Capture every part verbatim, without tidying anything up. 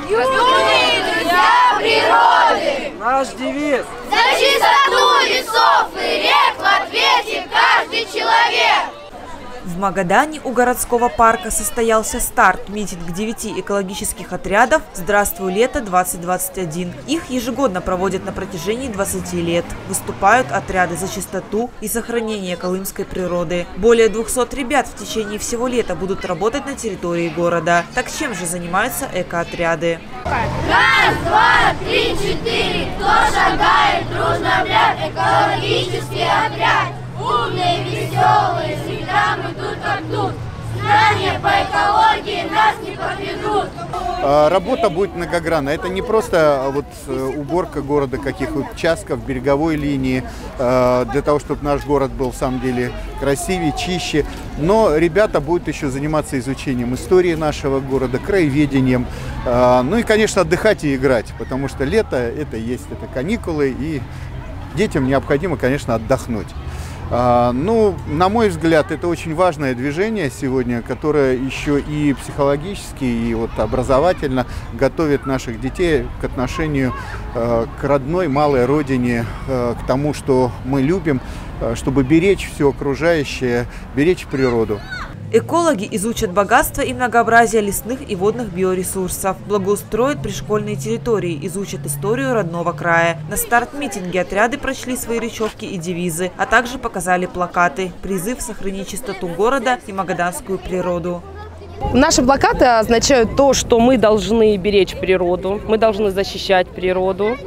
Юные друзья природы! Наш девиз! За чистоту лесов и рек в ответе каждый человек! В Магадане у городского парка состоялся старт-митинг девяти экологических отрядов «Здравствуй, лето-двадцать двадцать один». Их ежегодно проводят на протяжении двадцати лет. Выступают отряды за чистоту и сохранение колымской природы. Более двухсот ребят в течение всего лета будут работать на территории города. Так чем же занимаются экоотряды? Раз, два, три, четыре. Кто шагает дружно в ряд? Экологический отряд. Умные, веселые, всегда мы тут как тут. Знания по экологии нас не подведут. Работа будет многогранна. Это не просто вот уборка города, каких-то участков, береговой линии, для того, чтобы наш город был в самом деле красивее, чище. Но ребята будут еще заниматься изучением истории нашего города, краеведением. Ну и, конечно, отдыхать и играть, потому что лето – это есть, это каникулы, и детям необходимо, конечно, отдохнуть. Ну, на мой взгляд, это очень важное движение сегодня, которое еще и психологически, и вот образовательно готовит наших детей к отношению к родной малой родине, к тому, что мы любим, чтобы беречь все окружающее, беречь природу. Экологи изучат богатство и многообразие лесных и водных биоресурсов, благоустроят пришкольные территории, изучат историю родного края. На старт-митинге отряды прочли свои речевки и девизы, а также показали плакаты «Призыв сохранить чистоту города и магаданскую природу». Наши плакаты означают то, что мы должны беречь природу, мы должны защищать природу.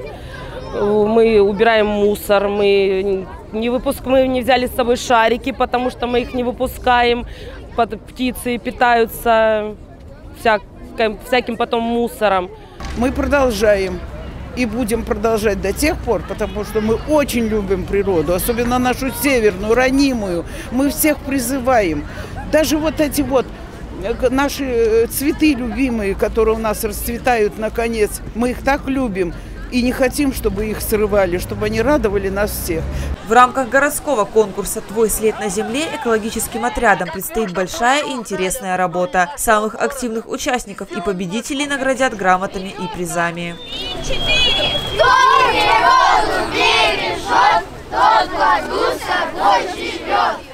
Мы убираем мусор, мы не, выпуск... мы не взяли с собой шарики, потому что мы их не выпускаем. Птицы питаются всяким, всяким потом мусором. Мы продолжаем и будем продолжать до тех пор, потому что мы очень любим природу, особенно нашу северную, ранимую. Мы всех призываем. Даже вот эти вот наши цветы любимые, которые у нас расцветают наконец, мы их так любим. И не хотим, чтобы их срывали, чтобы они радовали нас всех. В рамках городского конкурса «Твой след на земле» экологическим отрядам предстоит большая и интересная работа. Самых активных участников и победителей наградят грамотами и призами. Кто природу бережет, тот в году с собой живет.